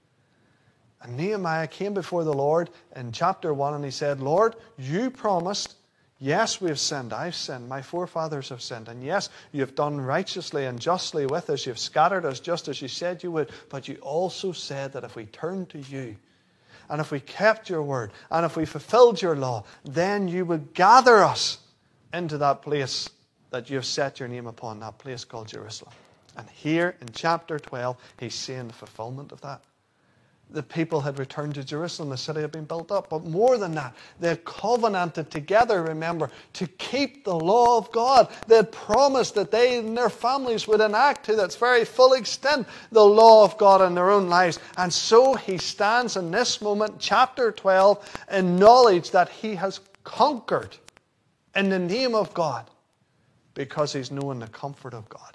And Nehemiah came before the Lord in chapter 1, and he said, Lord, you promised, yes, we have sinned. I've sinned. My forefathers have sinned. And yes, you have done righteously and justly with us. You have scattered us just as you said you would. But you also said that if we turned to you, and if we kept your word, and if we fulfilled your law, then you would gather us into that place that you have set your name upon, that place called Jerusalem. And here in chapter 12, he's seeing the fulfillment of that. The people had returned to Jerusalem. The city had been built up. But more than that, they had covenanted together, remember, to keep the law of God. They had promised that they and their families would enact to its very full extent the law of God in their own lives. And so he stands in this moment, chapter 12, in knowledge that he has conquered in the name of God because he's known the comfort of God.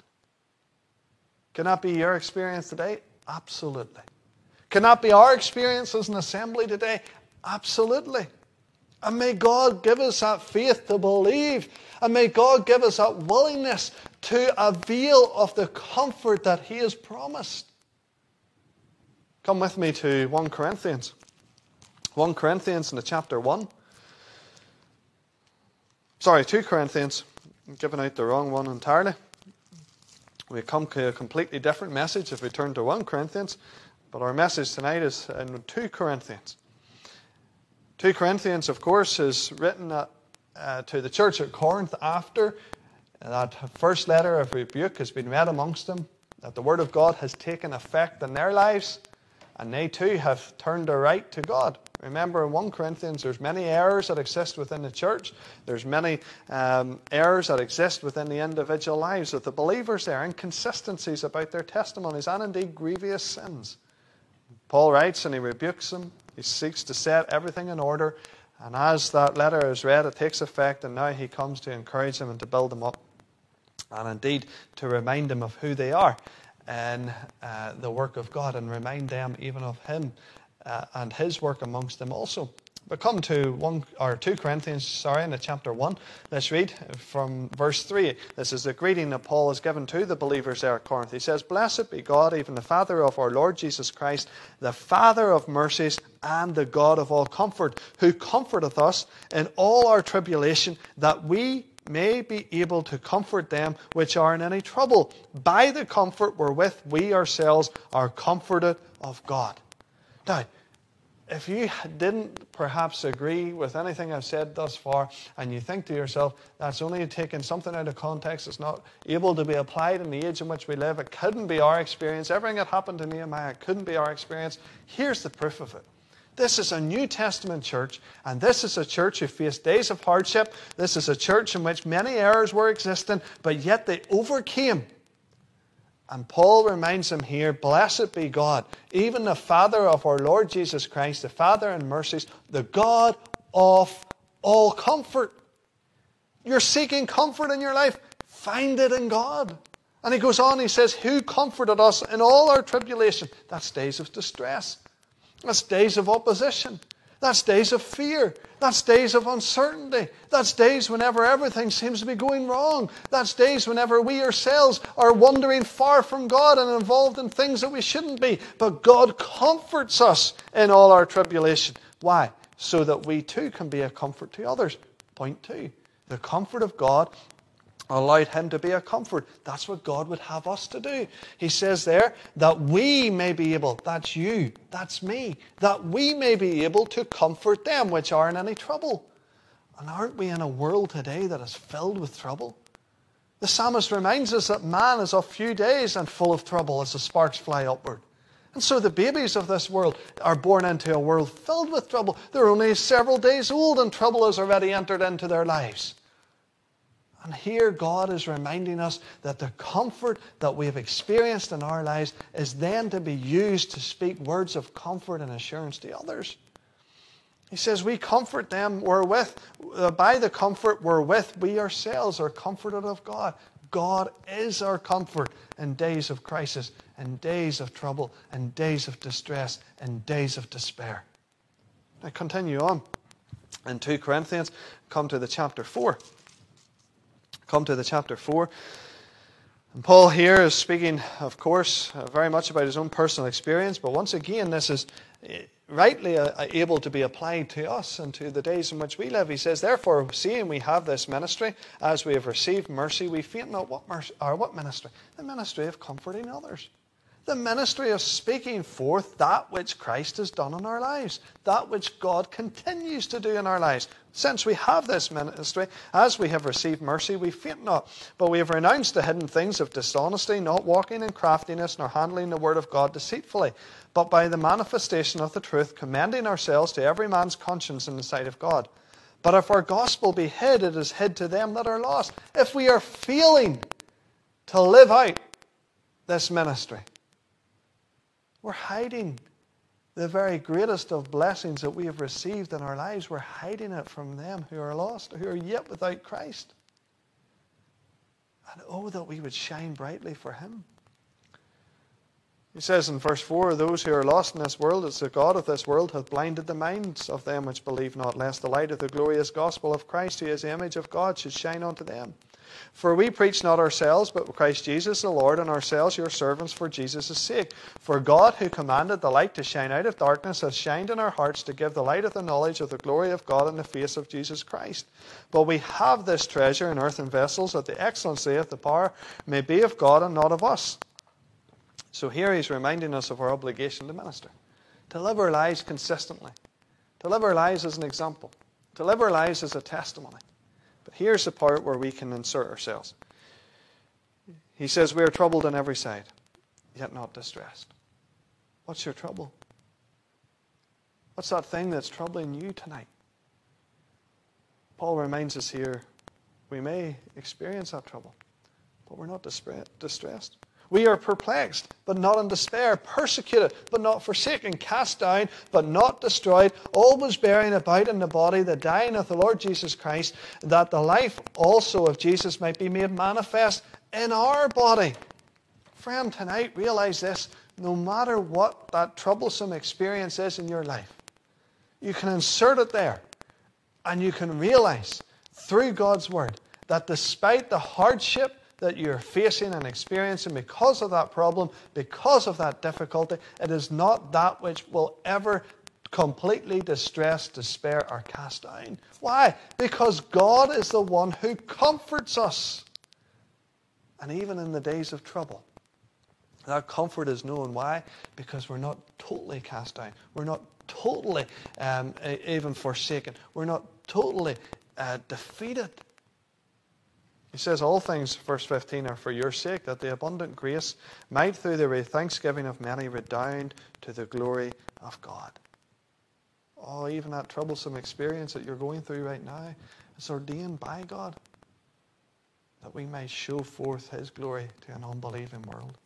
Can that be your experience today? Absolutely. Can that be our experience as an assembly today? Absolutely. And may God give us that faith to believe. And may God give us that willingness to avail of the comfort that he has promised. Come with me to 1 Corinthians. 1 Corinthians in the chapter 1. 2 Corinthians. I'm giving out the wrong one entirely. We come to a completely different message if we turn to 1 Corinthians. But our message tonight is in 2 Corinthians. 2 Corinthians, of course, is written to the church at Corinth after that first letter of rebuke has been read amongst them, that the Word of God has taken effect in their lives, and they too have turned aright to God. Remember, in 1 Corinthians, there's many errors that exist within the church. There's many errors that exist within the individual lives of the believers there, inconsistencies about their testimonies, and indeed grievous sins. Paul writes and he rebukes them. He seeks to set everything in order. And as that letter is read, it takes effect, and now he comes to encourage them and to build them up, and indeed to remind them of who they are in the work of God, and remind them even of him and his work amongst them also. But come to 2 Corinthians, in the chapter 1. Let's read from verse 3. This is the greeting that Paul has given to the believers there at Corinth. He says, "Blessed be God, even the Father of our Lord Jesus Christ, the Father of mercies and the God of all comfort, who comforteth us in all our tribulation, that we may be able to comfort them which are in any trouble, by the comfort wherewith we ourselves are comforted of God." Now, if you didn't perhaps agree with anything I've said thus far, and you think to yourself, that's only taking something out of context, it's not able to be applied in the age in which we live, it couldn't be our experience, everything that happened to Nehemiah couldn't be our experience, here's the proof of it. This is a New Testament church, and this is a church who faced days of hardship. This is a church in which many errors were existing, but yet they overcame. And Paul reminds them here, blessed be God, even the Father of our Lord Jesus Christ, the Father in mercies, the God of all comfort. You're seeking comfort in your life, find it in God. And he goes on, he says, who comforted us in all our tribulation. That's days of distress. That's days of opposition. That's days of fear. That's days of uncertainty. That's days whenever everything seems to be going wrong. That's days whenever we ourselves are wandering far from God and involved in things that we shouldn't be. But God comforts us in all our tribulation. Why? So that we too can be a comfort to others. Point 2. The comfort of God allowed him to be a comfort. That's what God would have us to do. He says there that we may be able, that's you, that's me, that we may be able to comfort them which are in any trouble. And aren't we in a world today that is filled with trouble? The psalmist reminds us that man is of few days and full of trouble as the sparks fly upward. And so the babies of this world are born into a world filled with trouble. They're only several days old and trouble has already entered into their lives. And here God is reminding us that the comfort that we have experienced in our lives is then to be used to speak words of comfort and assurance to others. He says we comfort them wherewith, by the comfort wherewith we ourselves are comforted of God. God is our comfort in days of crisis, in days of trouble, in days of distress, in days of despair. Now continue on in 2 Corinthians, come to the chapter 4. Come to the chapter 4. And Paul here is speaking, of course, very much about his own personal experience, but once again, this is rightly able to be applied to us and to the days in which we live. He says, therefore, seeing we have this ministry, as we have received mercy, we faint not. What ministry? The ministry of comforting others. The ministry of speaking forth that which Christ has done in our lives. That which God continues to do in our lives. Since we have this ministry, as we have received mercy, we faint not. But we have renounced the hidden things of dishonesty, not walking in craftiness, nor handling the word of God deceitfully, but by the manifestation of the truth, commending ourselves to every man's conscience in the sight of God. But if our gospel be hid, it is hid to them that are lost. If we are failing to live out this ministry, we're hiding the very greatest of blessings that we have received in our lives. We're hiding it from them who are lost, who are yet without Christ. And oh, that we would shine brightly for him. He says in verse 4, those who are lost in this world, it's the God of this world hath blinded the minds of them which believe not, lest the light of the glorious gospel of Christ, who is the image of God, should shine unto them. For we preach not ourselves, but Christ Jesus the Lord, and ourselves your servants for Jesus' sake. For God, who commanded the light to shine out of darkness, has shined in our hearts to give the light of the knowledge of the glory of God in the face of Jesus Christ. But we have this treasure in earthen vessels, that the excellency of the power may be of God and not of us. So here he's reminding us of our obligation to minister, to live our lives consistently, to live our lives as an example, to live our lives as a testimony. But here's the part where we can insert ourselves. He says, we are troubled on every side, yet not distressed. What's your trouble? What's that thing that's troubling you tonight? Paul reminds us here, we may experience that trouble, but we're not distressed. We are perplexed, but not in despair, persecuted, but not forsaken, cast down, but not destroyed, always bearing about in the body the dying of the Lord Jesus Christ, that the life also of Jesus might be made manifest in our body. Friend, tonight, realize this. No matter what that troublesome experience is in your life, you can insert it there, and you can realize through God's Word that despite the hardship that you're facing and experiencing because of that problem, because of that difficulty, it is not that which will ever completely distress, despair, or cast down. Why? Because God is the one who comforts us. And even in the days of trouble, that comfort is known. Why? Because we're not totally cast down. We're not totally even forsaken. We're not totally defeated. He says, all things, verse 15, are for your sake, that the abundant grace might through the thanksgiving of many redound to the glory of God. Oh, even that troublesome experience that you're going through right now, it's ordained by God that we may show forth His glory to an unbelieving world.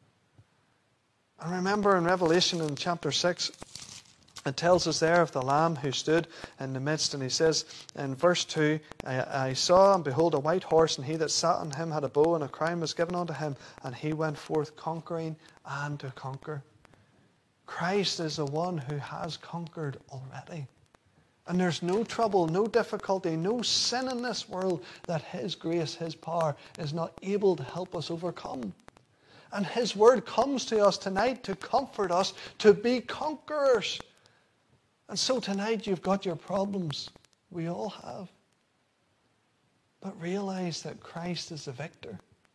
And remember in Revelation in chapter 6, it tells us there of the Lamb who stood in the midst, and he says in verse 2, I saw and behold a white horse, and he that sat on him had a bow, and a crown was given unto him, and he went forth conquering and to conquer. Christ is the one who has conquered already. And there's no trouble, no difficulty, no sin in this world that His grace, His power is not able to help us overcome. And His Word comes to us tonight to comfort us, to be conquerors. And so tonight you've got your problems. We all have. But realize that Christ is the victor.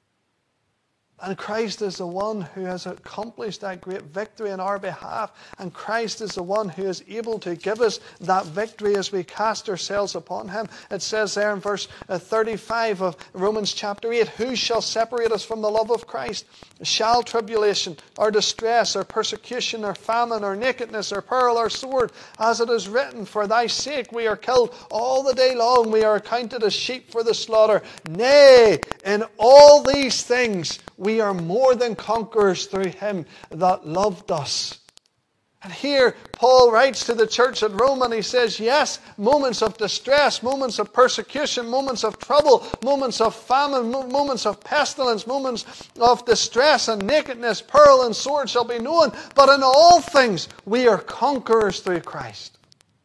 And Christ is the one who has accomplished that great victory in our behalf. And Christ is the one who is able to give us that victory as we cast ourselves upon Him. It says there in verse 35 of Romans chapter 8, who shall separate us from the love of Christ? Shall tribulation, or distress, or persecution, or famine, or nakedness, or peril, or sword? As it is written, for thy sake we are killed all the day long. We are accounted as sheep for the slaughter. Nay, in all these things we are more than conquerors through Him that loved us. And here Paul writes to the church at Rome, and he says, yes, moments of distress, moments of persecution, moments of trouble, moments of famine, moments of pestilence, moments of distress and nakedness, peril and sword shall be known. But in all things we are conquerors through Christ.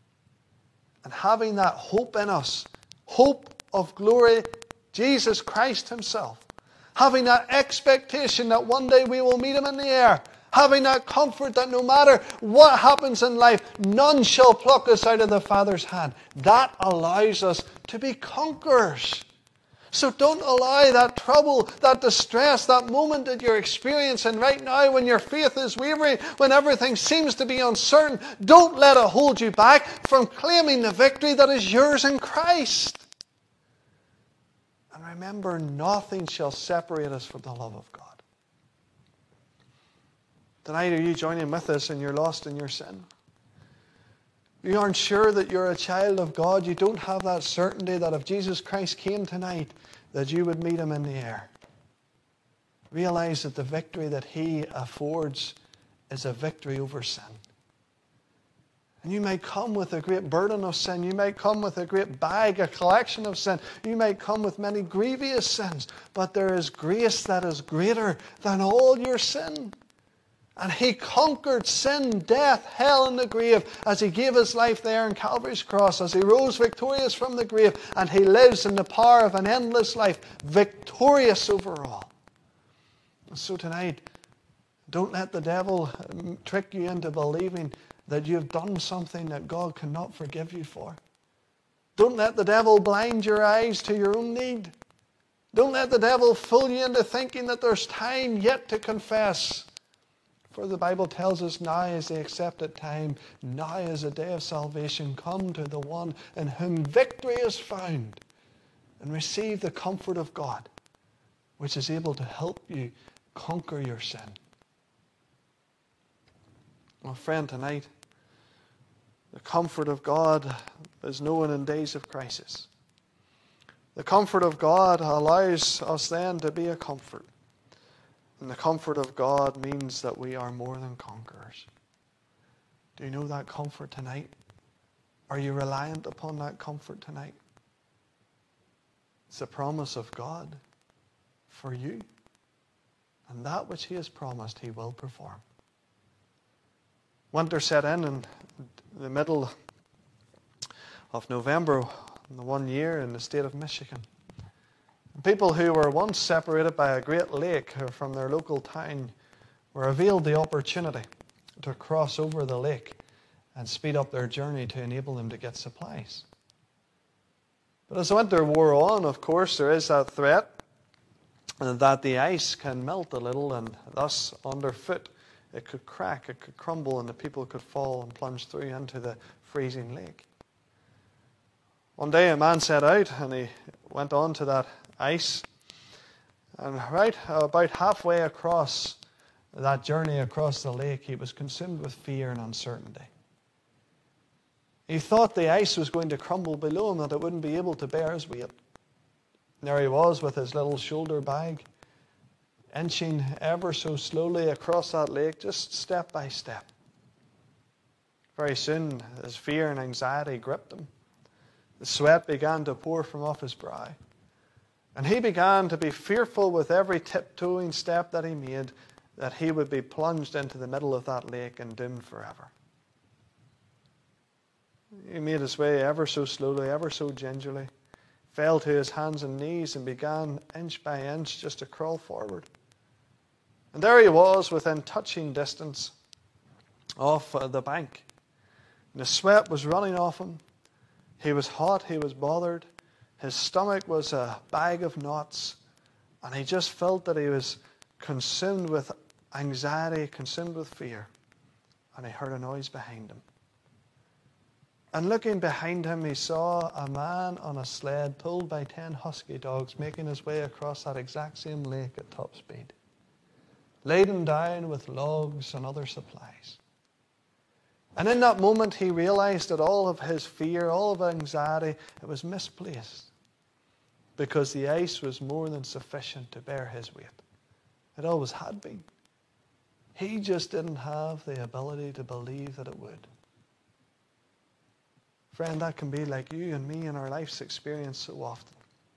And having that hope in us, hope of glory, Jesus Christ Himself, having that expectation that one day we will meet Him in the air, having that comfort that no matter what happens in life, none shall pluck us out of the Father's hand. That allows us to be conquerors. So don't allow that trouble, that distress, that moment that you're experiencing right now when your faith is wavering, when everything seems to be uncertain, don't let it hold you back from claiming the victory that is yours in Christ. And remember, nothing shall separate us from the love of God. Tonight, are you joining with us and you're lost in your sin? You aren't sure that you're a child of God. You don't have that certainty that if Jesus Christ came tonight, that you would meet Him in the air. Realize that the victory that He affords is a victory over sin. And you might come with a great burden of sin. You might come with a great bag, a collection of sin. You might come with many grievous sins. But there is grace that is greater than all your sin. And He conquered sin, death, hell, and the grave as He gave His life there on Calvary's cross, as He rose victorious from the grave, and He lives in the power of an endless life, victorious over all. And so tonight, don't let the devil trick you into believing that you've done something that God cannot forgive you for. Don't let the devil blind your eyes to your own need. Don't let the devil fool you into thinking that there's time yet to confess. For the Bible tells us now is the accepted time. Now is the day of salvation. Come to the one in whom victory is found and receive the comfort of God, which is able to help you conquer your sin. Well, friend, tonight, the comfort of God is known in days of crisis. The comfort of God allows us then to be a comfort. And the comfort of God means that we are more than conquerors. Do you know that comfort tonight? Are you reliant upon that comfort tonight? It's a promise of God for you. And that which He has promised, He will perform. Winter set in the middle of November in the one year in the state of Michigan. People who were once separated by a great lake from their local town were availed the opportunity to cross over the lake and speed up their journey to enable them to get supplies. But as the winter wore on, of course, there is that threat that the ice can melt a little, and thus underfoot it could crack, it could crumble, and the people could fall and plunge through into the freezing lake. One day a man set out and he went on to that ice, and right about halfway across that journey across the lake, he was consumed with fear and uncertainty. He thought the ice was going to crumble below him, that it wouldn't be able to bear his weight. There he was with his little shoulder bag, inching ever so slowly across that lake, just step by step. Very soon, his fear and anxiety gripped him. The sweat began to pour from off his brow. And he began to be fearful with every tiptoeing step that he made that he would be plunged into the middle of that lake and doomed forever. He made his way ever so slowly, ever so gingerly, fell to his hands and knees and began inch by inch just to crawl forward. And there he was within touching distance off the bank. And the sweat was running off him. He was hot, he was bothered. His stomach was a bag of knots. And he just felt that he was consumed with anxiety, consumed with fear. And he heard a noise behind him. And looking behind him, he saw a man on a sled pulled by 10 husky dogs making his way across that exact same lake at top speed, laden down with logs and other supplies. And in that moment, he realized that all of his fear, all of anxiety, it was misplaced, because the ice was more than sufficient to bear his weight. It always had been. He just didn't have the ability to believe that it would. Friend, that can be like you and me in our life's experience so often.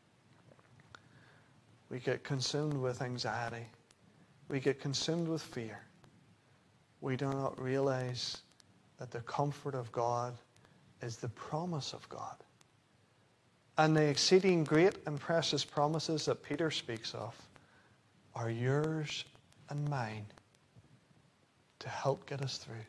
We get consumed with anxiety. We get consumed with fear. We do not realize that the comfort of God is the promise of God. And the exceeding great and precious promises that Peter speaks of are yours and mine to help get us through.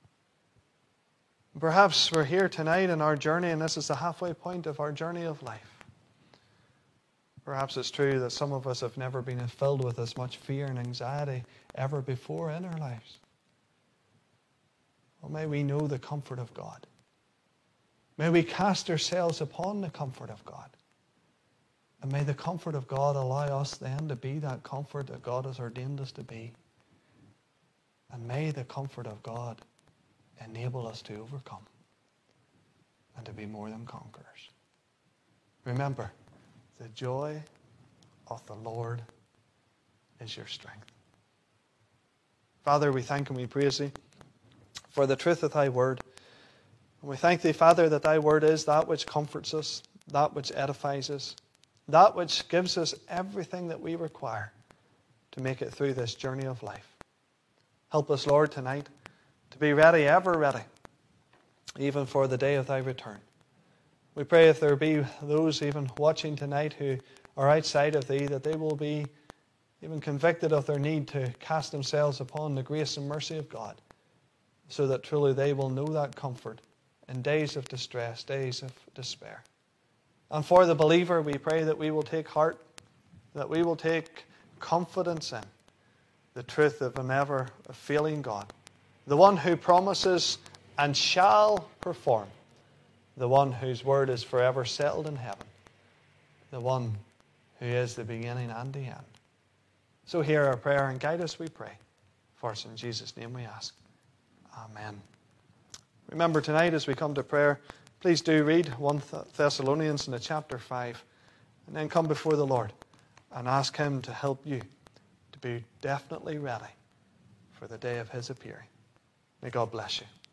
Perhaps we're here tonight in our journey, and this is the halfway point of our journey of life. Perhaps it's true that some of us have never been filled with as much fear and anxiety ever before in our lives. Well, may we know the comfort of God. May we cast ourselves upon the comfort of God. And may the comfort of God allow us then to be that comfort that God has ordained us to be. And may the comfort of God enable us to overcome and to be more than conquerors. Remember, the joy of the Lord is your strength. Father, we thank and we praise Thee for the truth of Thy word. And we thank Thee, Father, that Thy word is that which comforts us, that which edifies us, that which gives us everything that we require to make it through this journey of life. Help us, Lord, tonight to be ready, ever ready, even for the day of Thy return. We pray if there be those even watching tonight who are outside of Thee, that they will be even convicted of their need to cast themselves upon the grace and mercy of God, so that truly they will know that comfort in days of distress, days of despair. And for the believer, we pray that we will take heart, that we will take confidence in the truth of an ever-failing God, the one who promises and shall perform, the one whose word is forever settled in heaven, the one who is the beginning and the end. So hear our prayer and guide us, we pray. For us in Jesus' name we ask. Amen. Remember tonight as we come to prayer, please do read 1 Thessalonians in the chapter 5, and then come before the Lord and ask Him to help you to be definitely ready for the day of his appearing. May God bless you.